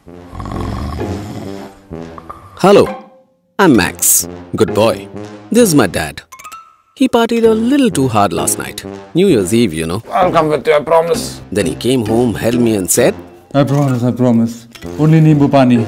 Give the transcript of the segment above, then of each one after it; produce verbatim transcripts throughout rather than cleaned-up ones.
Hello, I'm Max. Good boy. This is my dad. He partied a little too hard last night. New Year's Eve, you know. I'll come with you, I promise. Then he came home, held me and said, I promise, I promise. Only Nimbu Pani.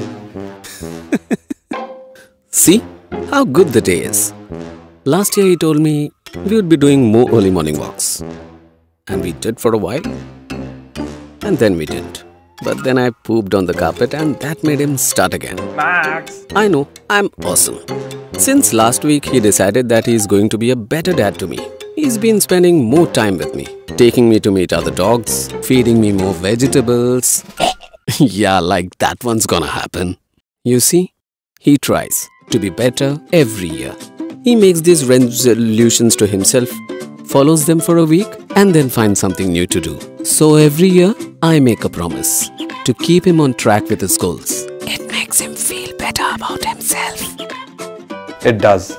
see how good the day is. Last year he told me we would be doing more early morning walks. And we did for a while. And then we didn't. But then I pooped on the carpet and that made him start again. Max! I know, I'm awesome. Since last week, he decided that he's going to be a better dad to me. He's been spending more time with me, taking me to meet other dogs, feeding me more vegetables. Yeah, like that one's gonna happen. You see, he tries to be better every year. He makes these resolutions to himself, follows them for a week, and then finds something new to do. So every year, I make a promise to keep him on track with his goals. It makes him feel better about himself. It does.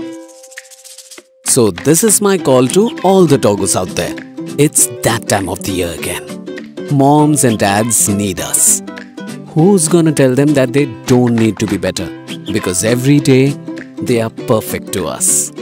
So this is my call to all the doggos out there. It's that time of the year again. Moms and dads need us. Who's gonna tell them that they don't need to be better? Because every day, they are perfect to us.